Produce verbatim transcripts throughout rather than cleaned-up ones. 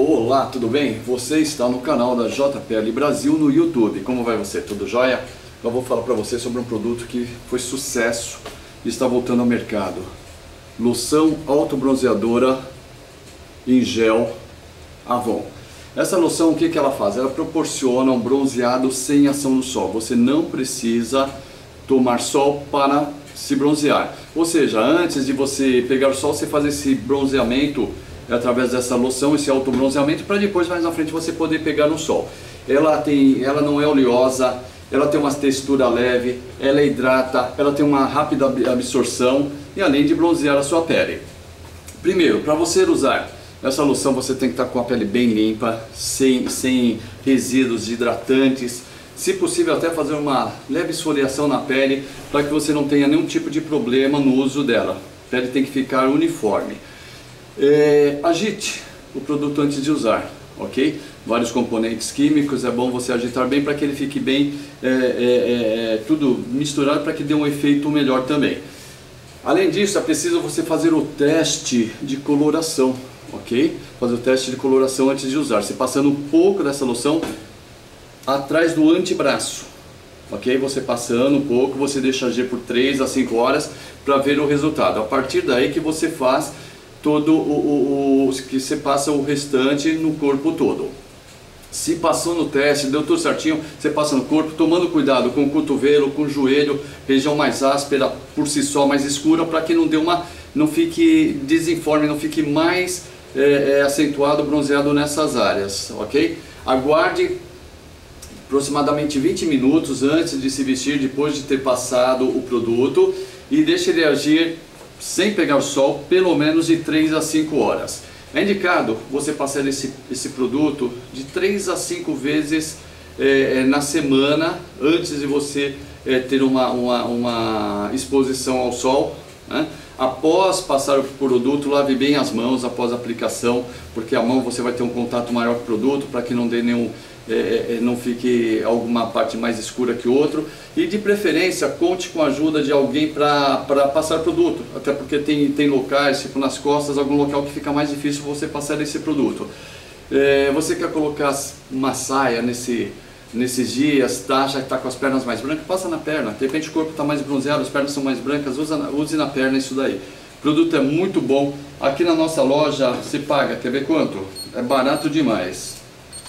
Olá, tudo bem? Você está no canal da J P L Brasil no YouTube. Como vai você? Tudo jóia? Eu vou falar para você sobre um produto que foi sucesso e está voltando ao mercado. Loção autobronzeadora em gel Avon. Essa loção, o que, que ela faz? Ela proporciona um bronzeado sem ação do sol. Você não precisa tomar sol para se bronzear. Ou seja, antes de você pegar o sol, você faz esse bronzeamento através dessa loção, esse autobronzeamento, para depois mais na frente você poder pegar no sol. Ela tem, ela não é oleosa, ela tem uma textura leve, ela hidrata, ela tem uma rápida absorção e além de bronzear a sua pele. Primeiro, para você usar essa loção, você tem que estar com a pele bem limpa, sem, sem resíduos hidratantes. Se possível, até fazer uma leve esfoliação na pele para que você não tenha nenhum tipo de problema no uso dela. A pele tem que ficar uniforme. É, agite o produto antes de usar, ok? Vários componentes químicos, é bom você agitar bem para que ele fique bem, é, é, é, tudo misturado para que dê um efeito melhor também. Além disso, é preciso você fazer o teste de coloração, ok? Fazer o teste de coloração antes de usar, você passando um pouco dessa loção atrás do antebraço, ok? Você passando um pouco, você deixa agir por três a cinco horas para ver o resultado. A partir daí que você faz todo o, o, o que você passa o restante no corpo todo. Se passou no teste, deu tudo certinho, você passa no corpo, tomando cuidado com o cotovelo, com o joelho, região mais áspera, por si só mais escura, para que não dê uma, não fique desinforme, não fique mais é, é, acentuado, bronzeado nessas áreas, ok? Aguarde aproximadamente vinte minutos antes de se vestir, depois de ter passado o produto, e deixe ele agir sem pegar o sol, pelo menos de três a cinco horas. É indicado você passar esse, esse produto de três a cinco vezes é, na semana, antes de você é, ter uma, uma, uma exposição ao sol, né? Após passar o produto, lave bem as mãos após a aplicação, porque a mão você vai ter um contato maior com o produto, para que não dê nenhum, é, não fique alguma parte mais escura que o outro. E de preferência, conte com a ajuda de alguém para passar o produto, até porque tem, tem locais, tipo nas costas, algum local que fica mais difícil você passar esse produto. É, você quer colocar uma saia nesse... nesses dias, tá, já está com as pernas mais brancas, passa na perna. De repente o corpo está mais bronzeado, as pernas são mais brancas, usa, use na perna isso daí. O produto é muito bom. Aqui na nossa loja se paga, quer ver quanto? É barato demais.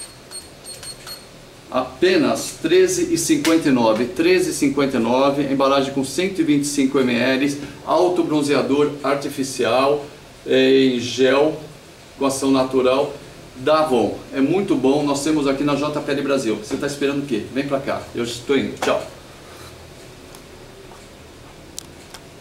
Apenas treze reais e cinquenta e nove centavos. treze reais e cinquenta e nove centavos, embalagem com cento e vinte e cinco mililitros, auto bronzeador artificial, é, em gel, com ação natural, da Avon. É muito bom, nós temos aqui na J P L Brasil. Você está esperando o quê? Vem pra cá, eu estou indo, tchau!